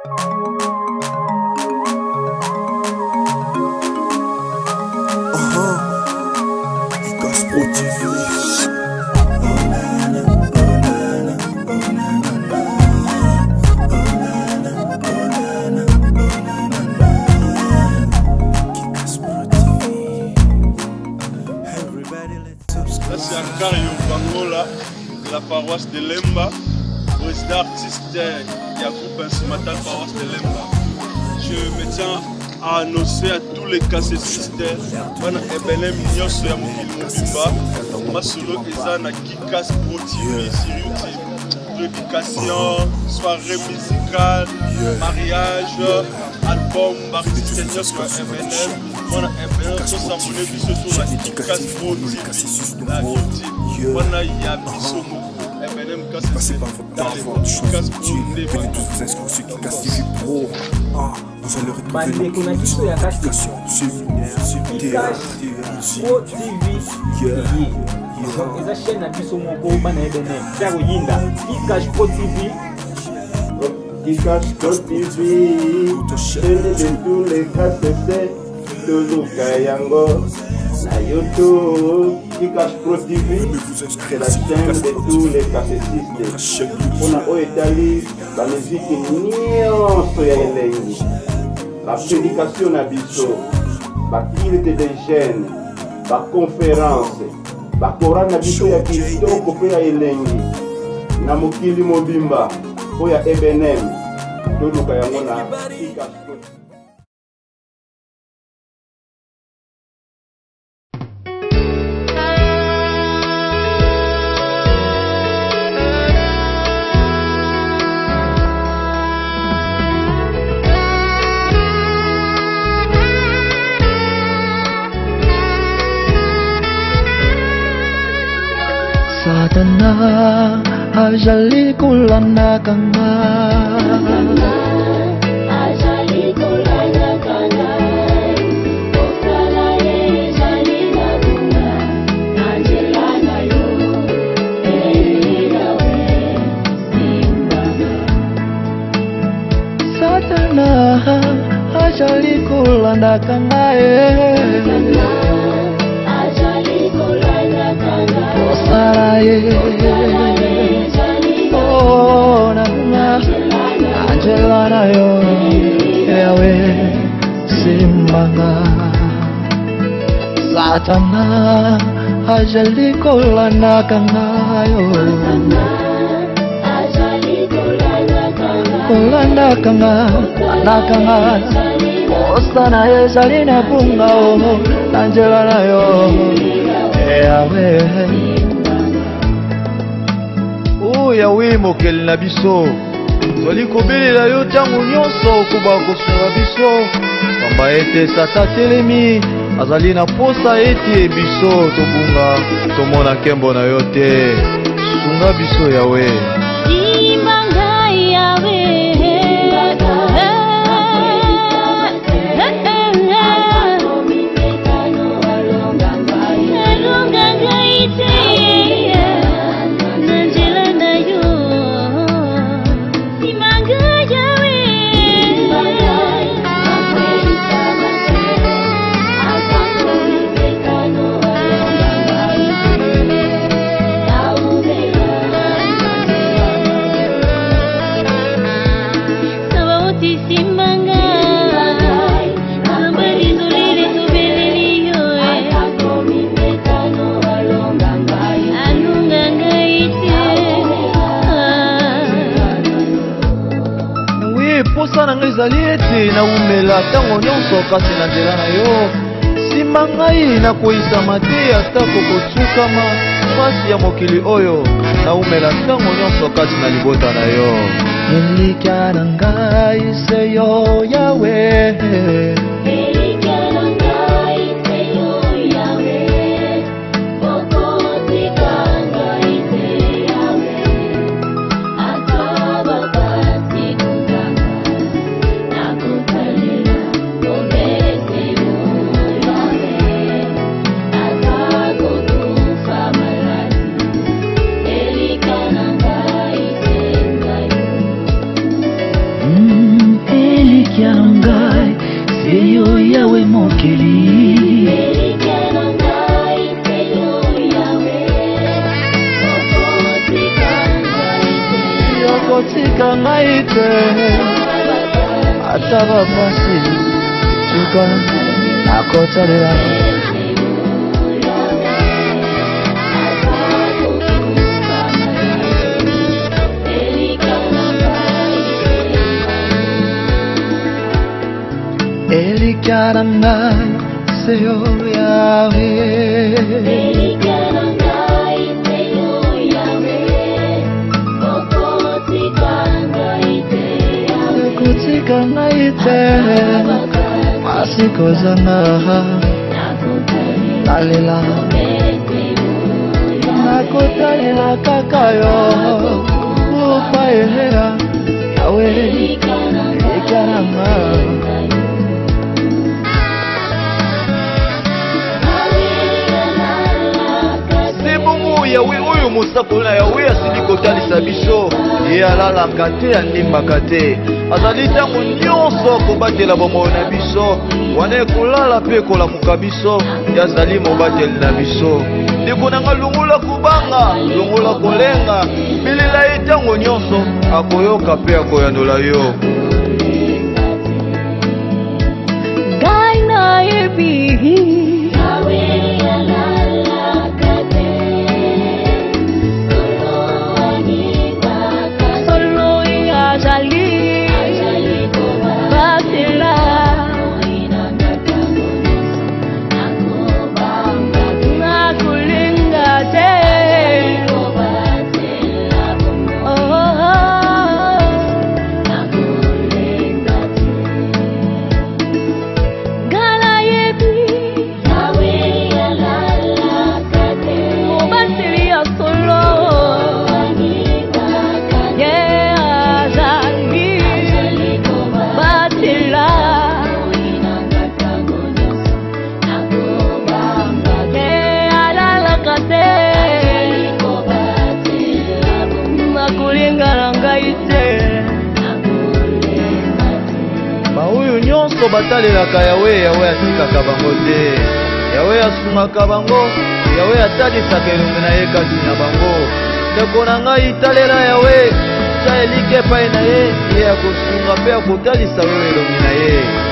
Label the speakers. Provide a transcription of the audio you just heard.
Speaker 1: La paroisse de Lemba, président artiste du groupe instrumental paroisse de Lemba. Je me tiens à annoncer à tous les cassistes wana Ebenem nyonso ya mokili mobimba masolo eza na Kikas Pro TV sur YouTube. Prédication, soirée musicale, mariage, album, artiste nyonso ya Ebenem. Wana Ebenem so s'abonner biso sur la Kikas Pro TV na YouTube. Wana ya biso
Speaker 2: passez par votre temps avant de changer de Dieu. Venez tous vous inscrire sur Kikas TV Pro. Vous allez retrouver nos notifications sur
Speaker 3: Kikas Pro TV. Eza chaîne na biso moko bana Ebenem. Zaro yinda Kikas Pro TV.
Speaker 4: Kikas Pro TV. Chaîne de tous les cassettes de Luka Yango. Na YouTube, Kikas Pro TV, c'est la chaîne de tous les cassettistes. On a établi la musique nyonso ya elengi. La prédication na biso, la culte des jeunes, la conférence, la Coran na biso ya kitoko pe ya elengi. Na mokili mobimba, po ya Ebenem, toluka yango na Kikas Pro.
Speaker 5: Satana ajali kulana kanga ajali kulana kanga okala ye jali na bunga angela na yo yawe Satana ajali kulana kanga oh na Angela na yo yawe simbanga Satana ajali kolana kangayo kolana kanga anakanga osana yezali na bunga oh Angela na yo yawe Yawe mokeli na biso toli kobelela yo ntango nyonso okoba kosunga biso pamba ete Satan telemi azali na posa ete biso tobunga tomona nkembo na yo te sunga biso Yawe Simanga Yawe ezali ete naumela ntango nyonso kasi na nzela na yo nsima ngai nakoyisama te atako kotsukama pasi ya mokili oyo naumela ntango nyonso kasi na libota na yo elikya na ngai se yo Yawe nakotika ngai te ata bapasi tuka nakotalela Elikaranga seyo yawe Elikaranga seyo yawe Kokotikanga ite Masiko zanga Talela Nakotalela kakayo Upa ehera yawe Elikaranga Yawe oyo mosakoli na Yawe asili kotalisa biso ye alalaka te andimaka te azali ntango nyonso akobatela bomoi na biso wana ekolala mpe ekolamuka biso yazali mobateli na biso ndeko nanga longola kubanga longola kolenga bilela ye ntango nyonso akoyoka mpe akoyandola yo ngai nayebi batalelaka Yawe atikaka bango te Yawe asungaka bango Yawe atalisaka elongi na ye kasi na bango ndeko na ngai talela Yawe sa elike epai na ye ye akosunga mpe akotalisa yo elongi na ye